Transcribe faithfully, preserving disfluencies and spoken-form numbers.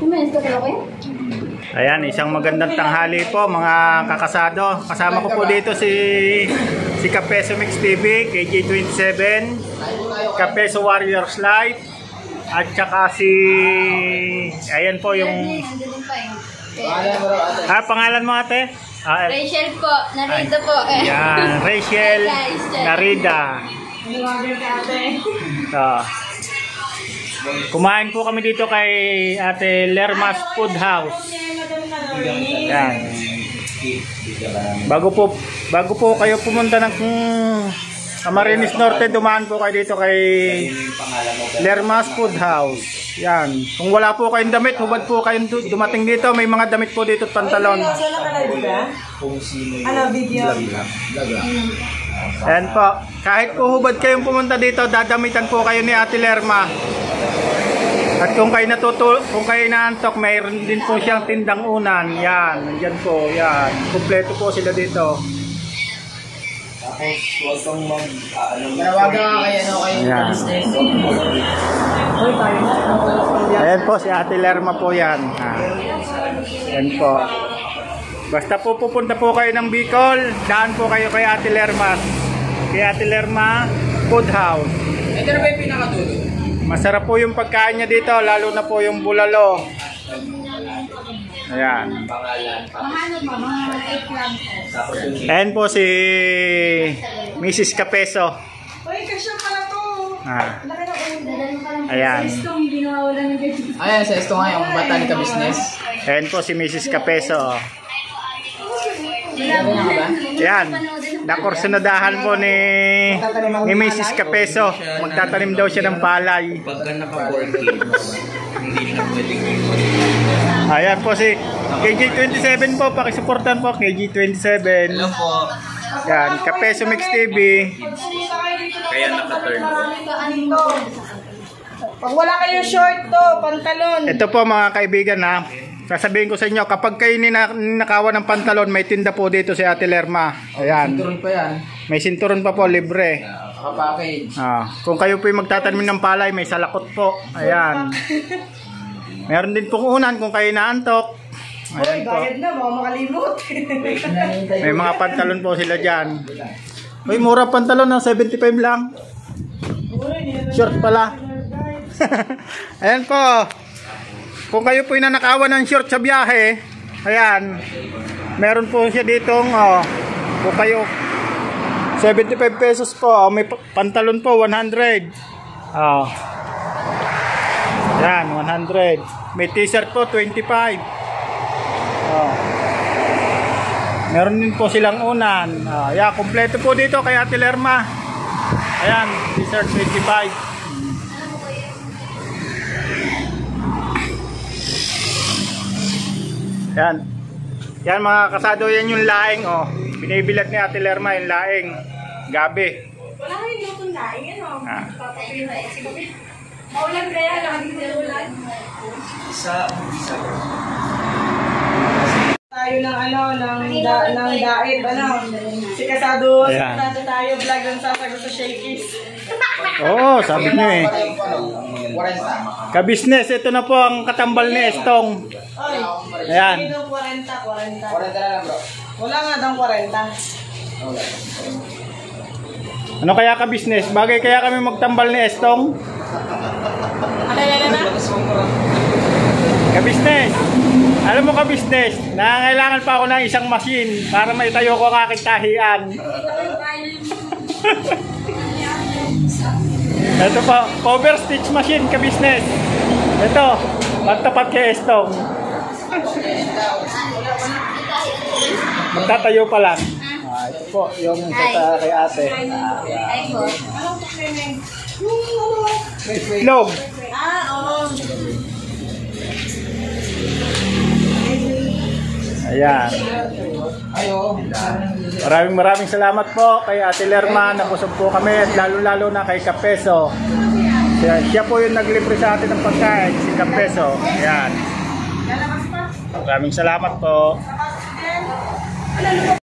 Ayan, isang magandang tanghali po mga kakasado. Kasama ko po dito si si Kapeso Mix T V, K J twenty-seven, Kapeso Warriors Life, at saka si ayan po yung ah, pangalan mo ate? Ah, Rachel po, Narida po. Ayan, Rachel Narida. So, kumain po kami dito kay Ate Lerma's Food House. Yan. Bago po bago po kayo pumunta ng Camarines Norte, dumaan po kayo dito kay Lerma's Food House. Yan. Kung wala po kayong damit, hubad po kayong dumating dito. May mga damit po dito at pantalon. Ano video? Ayan po. Kahit po hubad kayong pumunta dito, dadamitan po kayo ni Ate Lerma. At kung kayo natutul kung kayo naantok, mayroon din po siyang tindang unan. Yan, nandiyan po, yan. Kumpleto po sila dito. Tapos, huwag kang mag... Manawagan ka kayo, ano, kayo Yan. business. Ayan po, si Ate Lerma po yan. Ah. Ayan po. Basta po pupunta po kayo ng Bicol, daan po kayo kay Ate Lerma. Kay Ate Lerma Food House. Ito na ba yung pinakadulo? Masarap po yung pagkain niya dito, lalo na po yung bulalo. Ayan. Ayan po si Missus Kapeso. Uy, kasya pala to. Ah. Ayan. Ayan, sa ito nga yung bata ni ka-business. Ayan po si Missus Kapeso. Sabi nga ba? Ayan. Nakursunadahan po ni ni Missus Kapeso. Magtatanim daw siya ng palay. Pagka naka-four kids, hindi siya pwedeng Ayan po si K J twenty-seven po. Pakisuportan po K J twenty-seven. Hello po. Yan, Kapeso Mix T V. Kaya naka-turn. Pag wala kayong short to, pantalon. Ito po mga kaibigan ha. Sasabihin ko sa inyo, kapag kayo ninakawan ng pantalon, may tinda po dito si Ate Lerma. Ayan. Sinturon pa yan. May sinturon pa po, libre. Naka-package. Ah, kung kayo po magtatanim ng palay, may salakot po. Ayan. Meron din pong unan kung kayo naantok. Ayan Uy, po. bayad na, baka makalimot. May mga pantalon po sila dyan. Uy, mura pantalon ng seventy-five lang. Short pala. Ayan po. Kung kayo po nanakawan ng short sa biyahe, ayan, meron po siya ditong, oh, kung kayo, seventy-five pesos po, oh, may pantalon po, one hundred. Oh. Ayan, one hundred. May t-shirt po, twenty-five. Oh. Meron din po silang unan. Oh, yeah, kompleto po dito kay Ate Lerma. Ayan, t-shirt twenty-five. Yan. Yan mga kasado, yan yung laing, oh. Binibilat ni Ate Lerma yung laing. Gabi. Wala kayong lutong laing, ano? Ah. Maulan kaya, lagi sa ulan. Isa, isa. Tayo ng ano, ng, da, ng daet, ano? Si Kasado, si Ayan. Kasado tayo, vlog ng sasagot sa Shakies. Oo, sabi niyo eh. Ka-business, ito na po ang katambal ni Estong. Oy, Ayan. sino forty, forty. forty na lang bro. Wala nga daw forty. Ano kaya ka-business? Bagay kaya kami magtambal ni Estong? Ano, ano, ano? Ka-business. Alam mo ka-business, nangangailangan pa ako ng isang machine para maitayo ko ang aking tahian. Ito po, cover stitch machine ka-business. Ito, magtapat kay Estong. Magtatayo pa lang. Ah, ito po, yung sa kay ate. Ay po. Itlog. Ah, oo. Ayan. Ayo. Maraming maraming salamat po kay Ate Lerma. Nabusog po kami at lalo-lalo na kay Kapeso. Siya, siya po yung naglibre sa atin ng pagkain, si Kapeso. Ayan. Maraming salamat po.